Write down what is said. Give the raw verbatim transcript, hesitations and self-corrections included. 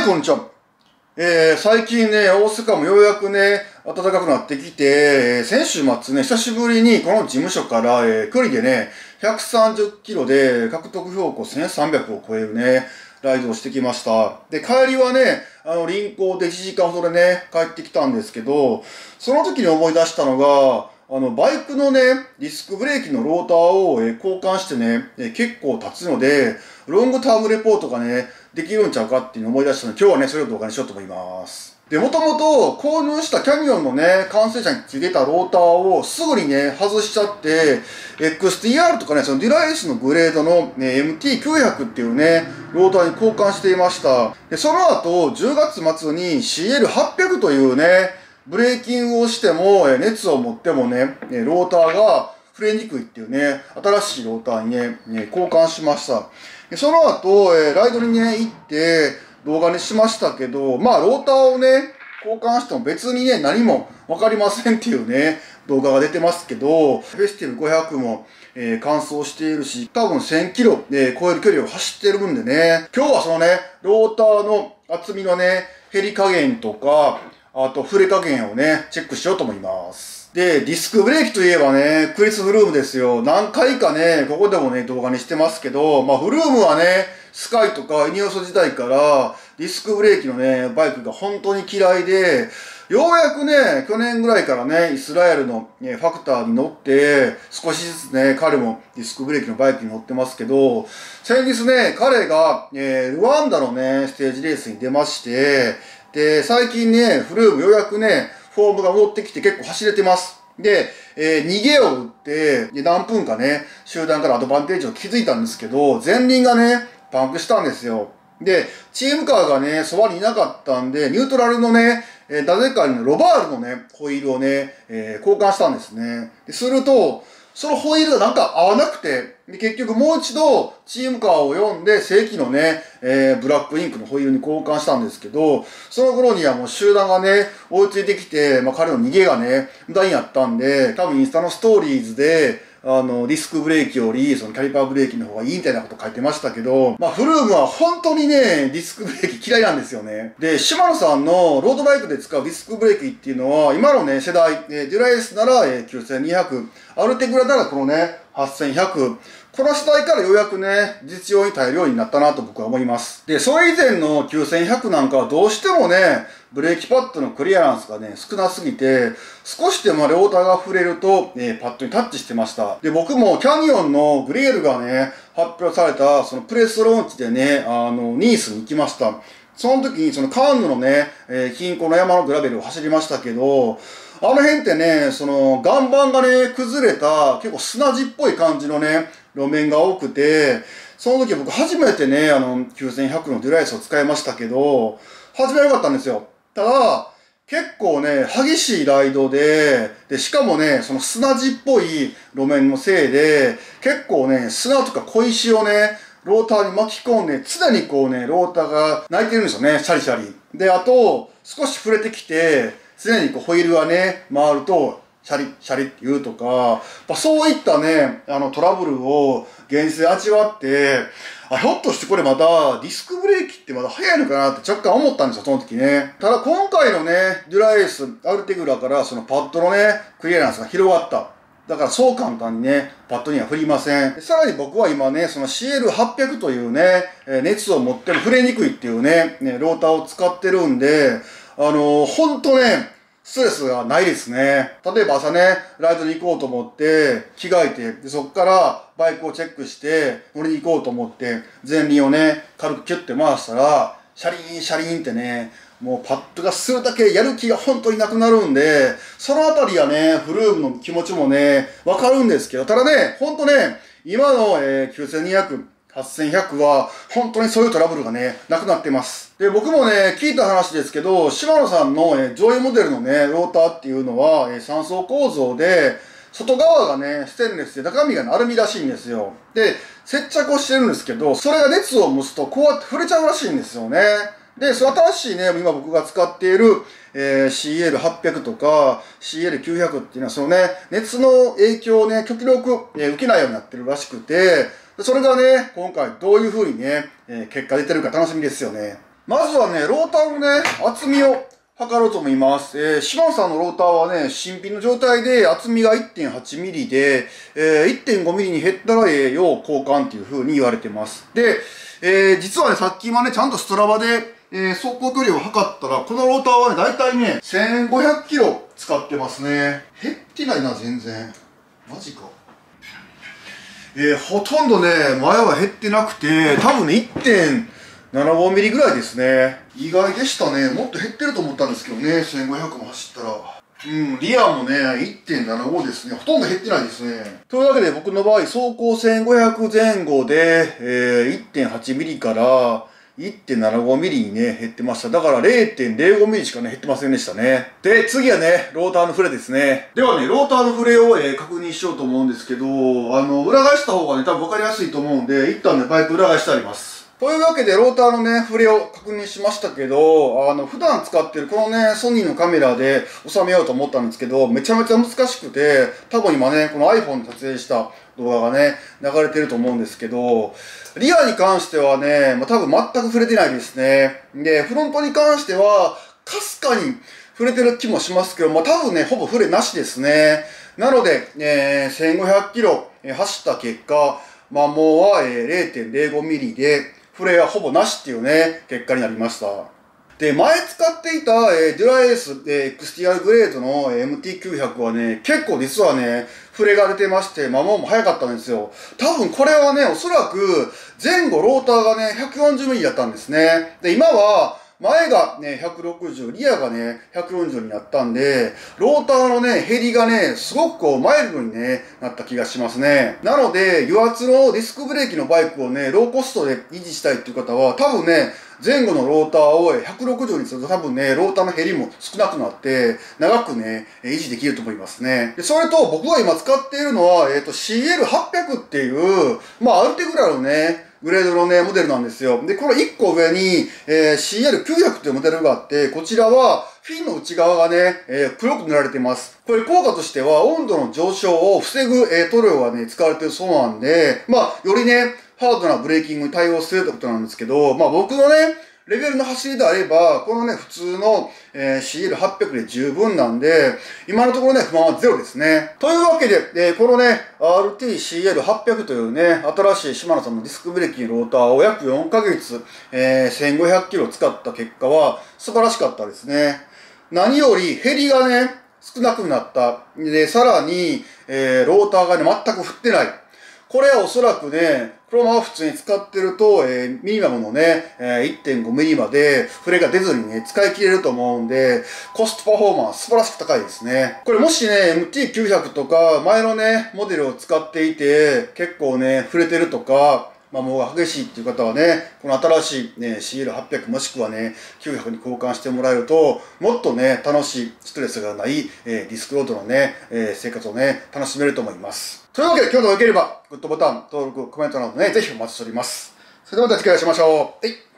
はい、こんにちは。えー、最近ね、大阪もようやくね、暖かくなってきて、えー、先週末ね、久しぶりにこの事務所から、えー、距離でね、ひゃくさんじゅっキロで獲得標高せんさんびゃくを超えるね、ライドをしてきました。で、帰りはね、あの、臨港でいちじかんほどでね、帰ってきたんですけど、その時に思い出したのが、あの、バイクのね、ディスクブレーキのローターを、えー、交換してね、えー、結構経つので、ロングタームレポートがね、できるんちゃうかっていうのを思い出したので、今日はね、それを動画にしようと思います。で、もともと購入したキャニオンのね、完成車についてたローターをすぐにね、外しちゃって、エックスティーアール とかね、そのデュラエースのグレードの、ね、エムティーきゅうひゃく っていうね、ローターに交換していました。で、その後、じゅうがつ末に シーエルはっぴゃく というね、ブレーキングをしても、熱を持ってもね、ローターが触れにくいっていうね、新しいローターにね、交換しました。その後、えー、ライドにね、行って動画にしましたけど、まあ、ローターをね、交換しても別にね、何もわかりませんっていうね、動画が出てますけど、フェスティブごひゃくも、えー、完走しているし、多分せんキロ、えー、超える距離を走ってるんでね、今日はそのね、ローターの厚みのね、減り加減とか、あと触れ加減をね、チェックしようと思います。で、ディスクブレーキといえばね、クリス・フルームですよ。何回かね、ここでもね、動画にしてますけど、まあ、フルームはね、スカイとかイニオス時代から、ディスクブレーキのね、バイクが本当に嫌いで、ようやくね、去年ぐらいからね、イスラエルの、ね、ファクターに乗って、少しずつね、彼もディスクブレーキのバイクに乗ってますけど、先日ね、彼が、えー、ルワンダのね、ステージレースに出まして、で、最近ね、フルームようやくね、フォームが戻ってきて結構走れてます。で、えー、逃げを打って、で、何分かね、集団からアドバンテージを築いたんですけど、前輪がね、パンクしたんですよ。で、チームカーがね、そばにいなかったんで、ニュートラルのね、えー、ダゼカーのロバールのね、ホイールをね、えー、交換したんですね。ですると、そのホイールがなんか合わなくて、で結局もう一度チームカーを読んで正規のね、えー、ブラックインクのホイールに交換したんですけど、その頃にはもう集団がね、追いついてきて、まあ彼の逃げがね、無駄になったんで、多分インスタのストーリーズで、あの、ディスクブレーキより、そのキャリパーブレーキの方がいいみたいなこと書いてましたけど、まあ、フルームは本当にね、ディスクブレーキ嫌いなんですよね。で、シマノさんのロードバイクで使うディスクブレーキっていうのは、今のね、世代、デュラエースならきゅうせんにひゃく、アルテグラならこのね、はっせんひゃく、この世代からようやくね、実用に耐えるようになったなと僕は思います。で、それ以前のきゅうせんひゃくなんかはどうしてもね、ブレーキパッドのクリアランスがね、少なすぎて、少しでもローターが触れると、ね、パッドにタッチしてました。で、僕もキャニオンのグレールがね、発表された、そのプレスローンチでね、あの、ニースに行きました。その時にそのカーヌのね、えー、近郊の山のグラベルを走りましたけど、あの辺ってね、その岩盤がね、崩れた結構砂地っぽい感じのね、路面が多くて、その時僕初めてね、あの、きゅうせんひゃくのデュライスを使いましたけど、初めは良かったんですよ。ただ、結構ね、激しいライドで、で、しかもね、その砂地っぽい路面のせいで、結構ね、砂とか小石をね、ローターに巻き込んで、常にこうね、ローターが鳴いてるんですよね、シャリシャリ。で、あと、少し触れてきて、常にこうホイールがね、回ると、シャリ、シャリって言うとか、まあ、そういったね、あのトラブルを現実で味わって、あ、ひょっとしてこれまたディスクブレーキってまだ早いのかなって若干思ったんですよ、その時ね。ただ今回のね、デュラエース、アルテグラからそのパッドのね、クリアランスが広がった。だからそう簡単にね、パッドには振りません。さらに僕は今ね、その シーエルはっぴゃく というね、熱を持っても触れにくいっていうね、ローターを使ってるんで、あのー、ほんとね、ストレスがないですね。例えば朝ね、ライドに行こうと思って、着替えて、でそこからバイクをチェックして、乗りに行こうと思って、前輪をね、軽くキュッて回したら、シャリーン、シャリーンってね、もうパッドがするだけやる気が本当になくなるんで、そのあたりはね、フルームの気持ちもね、わかるんですけど、ただね、ほんとね、今の、えー、きゅうせんにひゃく、はっせんひゃくは、本当にそういうトラブルがね、なくなってます。で、僕もね、聞いた話ですけど、シマノさんの、えー、上位モデルのね、ローターっていうのは、えー、さん層構造で、外側がね、ステンレスで中身がアルミらしいんですよ。で、接着をしてるんですけど、それが熱を持つとこうやって触れちゃうらしいんですよね。で、その新しいね、今僕が使っている、えー、シーエルはっぴゃく とか シーエルきゅうひゃく っていうのは、そのね、熱の影響をね、極力、えー、受けないようになってるらしくて、それがね、今回どういう風にね、えー、結果出てるか楽しみですよね。 まずはね、ローターのね、厚みを測ろうと思います。えー、シマノさんのローターはね、新品の状態で厚みが いってんはちミリで、えー、いってんごミリに減ったらええよう交換っていう風に言われてます。で、えー、実はね、さっき今ね、ちゃんとストラバで、えー、走行距離を測ったら、このローターはね、だいたいね、せんごひゃくキロ使ってますね。減ってないな、全然。マジか。えー、ほとんどね、前は減ってなくて、多分ね、いってんななごミリぐらいですね。意外でしたね。もっと減ってると思ったんですけどね、せんごひゃくも走ったら。うん、リアもね、いってんななごですね。ほとんど減ってないですね。というわけで僕の場合、走行せんごひゃく前後で、えー、いってんはちミリから いってんななごミリにね、減ってました。だから れいてんれいごミリしかね、減ってませんでしたね。で、次はね、ローターのフレですね。ではね、ローターのフレを、えー、確認しようと思うんですけど、あの、裏返した方がね、多分分かりやすいと思うんで、一旦ね、パイプ裏返してあります。というわけで、ローターのね、フレを確認しましたけど、あの、普段使ってるこのね、ソニーのカメラで収めようと思ったんですけど、めちゃめちゃ難しくて、多分今ね、この iPhone で撮影した動画がね、流れてると思うんですけど、リアに関してはね、まあ、多分全く触れてないですね。で、フロントに関しては、かすかに触れてる気もしますけど、まあ、多分ね、ほぼ触れなしですね。なので、えー、せんごひゃくキロ走った結果、摩耗は れいてんれいごミリで、フレはほぼなしっていうね、結果になりました。で、前使っていた、えー、デュラエース、えー、エックスティーアール グレードの エムティーきゅうひゃく はね、結構実はね、フレが出てまして、摩耗も早かったんですよ。多分これはね、おそらく前後ローターがね、ひゃくよんじゅうミリだったんですね。で、今は、前がね、ひゃくろくじゅう、リアがね、ひゃくよんじゅうになったんで、ローターのね、減りがね、すごくこう、マイルドにね、なった気がしますね。なので、油圧のディスクブレーキのバイクをね、ローコストで維持したいっていう方は、多分ね、前後のローターをひゃくろくじゅうにすると多分ね、ローターの減りも少なくなって、長くね、維持できると思いますね。で、それと僕が今使っているのは、えっと、シーエルはっぴゃく っていう、まあ、アルテグラのね、グレードのね、モデルなんですよ。で、このいっこ上に、えー、シーエルきゅうひゃく というモデルがあって、こちらは、フィンの内側がね、えー、黒く塗られています。これ効果としては、温度の上昇を防ぐ、えー、塗料がね、使われているそうなんで、まあ、よりね、ハードなブレーキングに対応するってことなんですけど、まあ僕のね、レベルの走りであれば、このね、普通の、えー、シーエルはっぴゃく で十分なんで、今のところね、不満はゼロですね。というわけで、えー、このね、アールティーシーエルはっぴゃく というね、新しいシマノさんのディスクブレーキのローターを約よんかげつ、えー、せんごひゃくキロ使った結果は、素晴らしかったですね。何より、減りがね、少なくなった。で、さらに、えー、ローターがね、全く振ってない。これはおそらくね、このまま普通に使ってると、えー、ミニマムのね、えー、いってんごミリまでフレが出ずにね、使い切れると思うんで、コストパフォーマンス素晴らしく高いですね。これもしね、エムティーきゅうひゃく とか、前のね、モデルを使っていて、結構ね、触れてるとか、摩耗が激しいっていう方はね、この新しいね、シーエルはっぴゃく もしくはね、きゅうひゃくに交換してもらえると、もっとね、楽しい、ストレスがない、えー、ディスクロードのね、えー、生活をね、楽しめると思います。というわけで、今日の動画が良ければ、グッドボタン、登録、コメントなどね、ぜひお待ちしております。それではまた次回お会いしましょう。はい。